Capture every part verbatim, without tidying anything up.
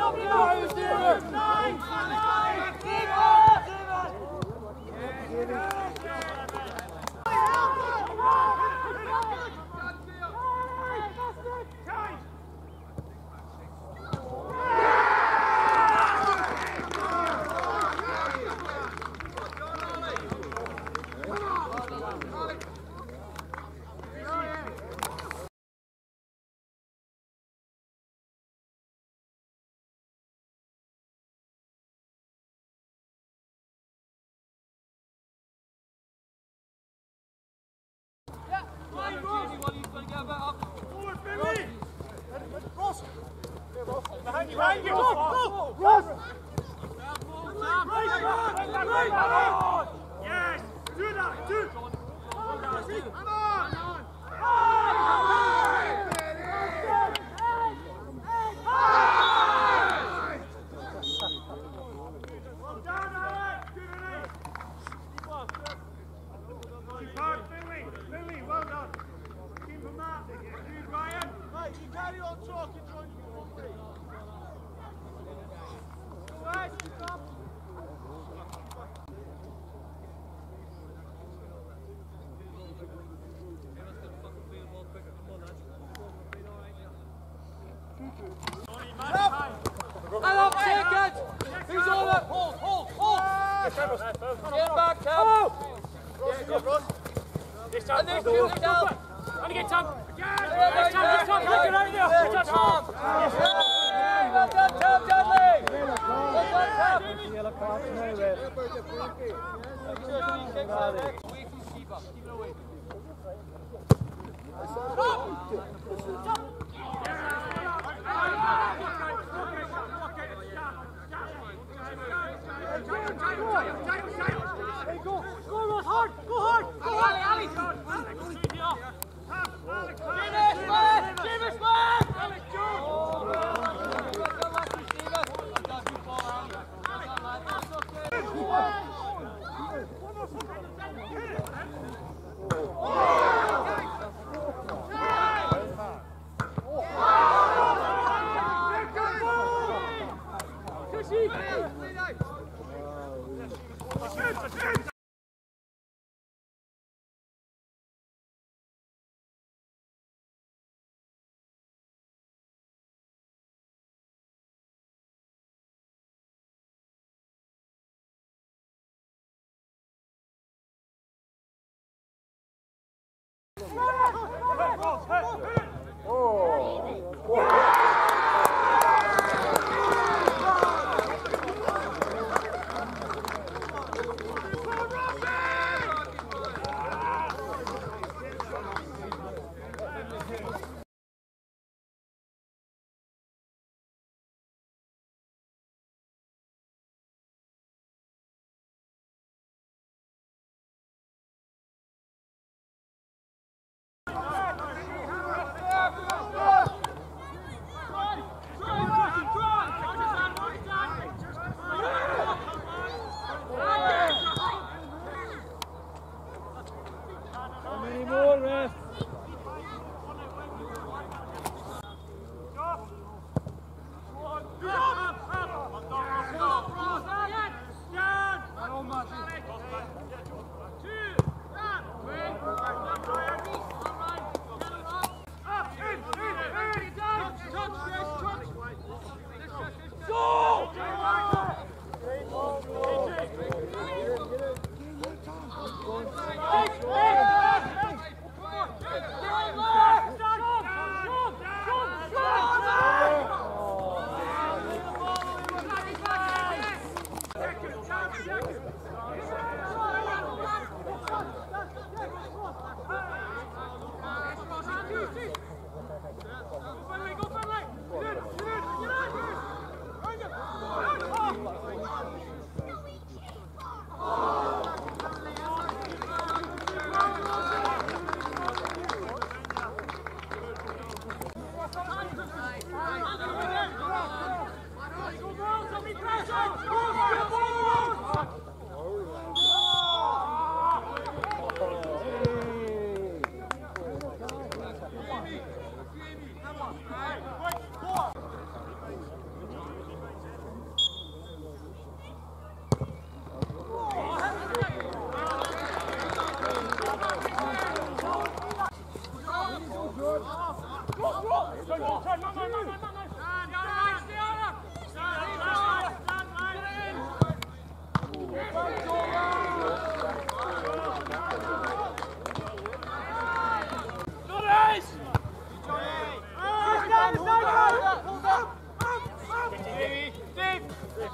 Behind you, behind you! Go, go! Ross! Yes! Do that! Do! Come on! Billy, well done. Keep them out. You, Brian. Right, you carry on talking, join you all three. All right, stop. Hello, take it! Who's all up? Hold, hold, hold! Get back, Tom! Yeah, go, Ross. This time, And this two down! and get Tom! Again! This time, this time, get out of there! Good job, Tom! Well done, Tom Dudley! Well done, Tom! Yellow card, no red. Away from the keeper, keep it away. Hey, go! Go, Ross! Hard! Go hard! Go hard! Ali! James, man! James, man! Alex, George!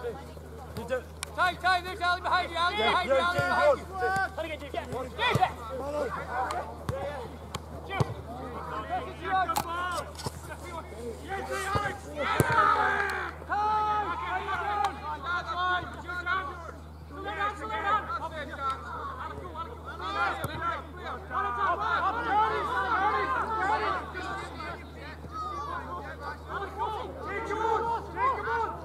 Tight, tight, there's Ali behind you, Ali behind you, Ali behind you. Try to get you, get it. Get it! Juice! Good ball! Yes, Alex! Time! How you doing? That's fine. Slow down, slow down. Up there, John. One at a time, up, up, ready, ready, ready. Take him on, take him on.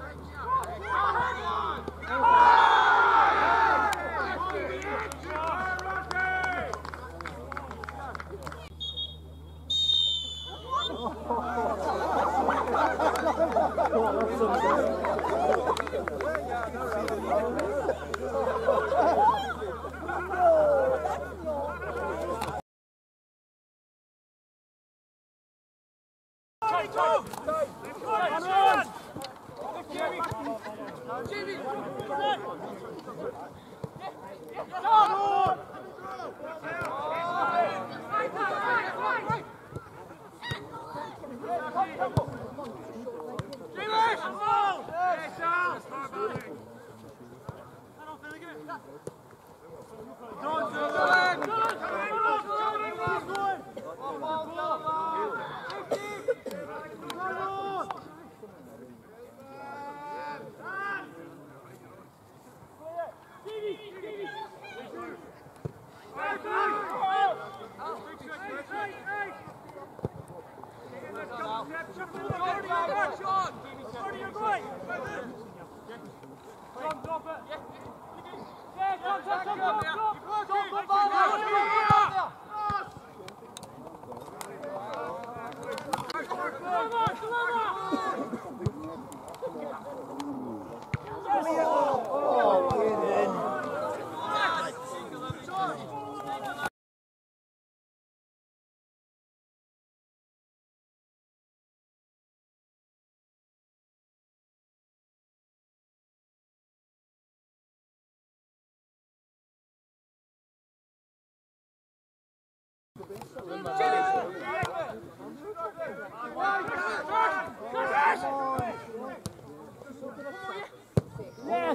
Yes.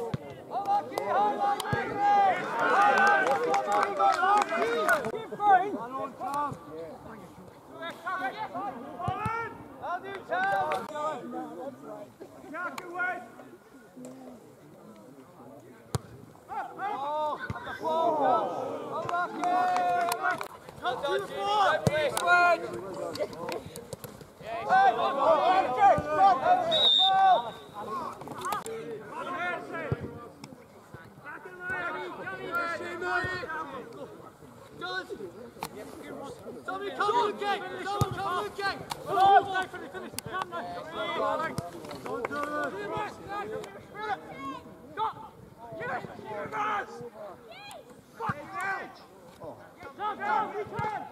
Somebody come to the gate! Someone come to the gate! Oh, finish, finish! Come now! Don't do it! Stop! Yes! Yes! Fucking out! Down, down, we can!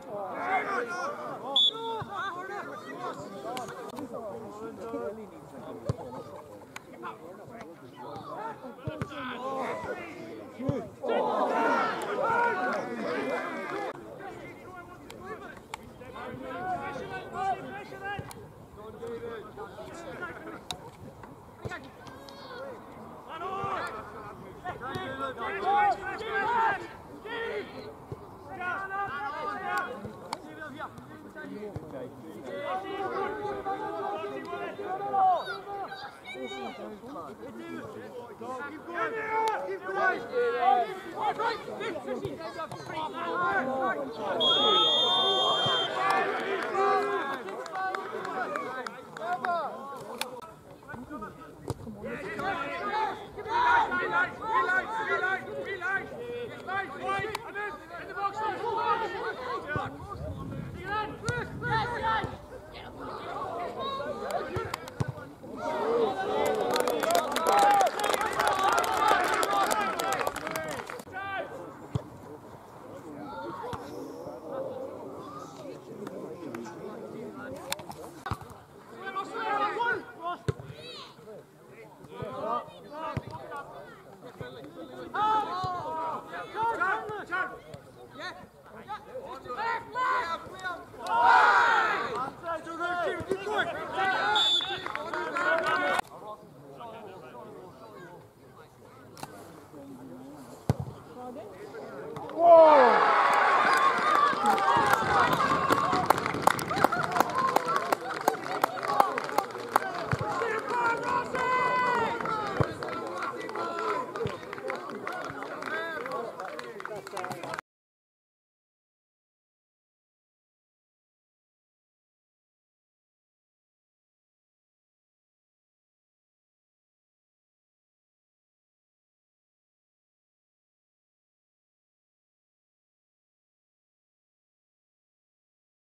Keep going!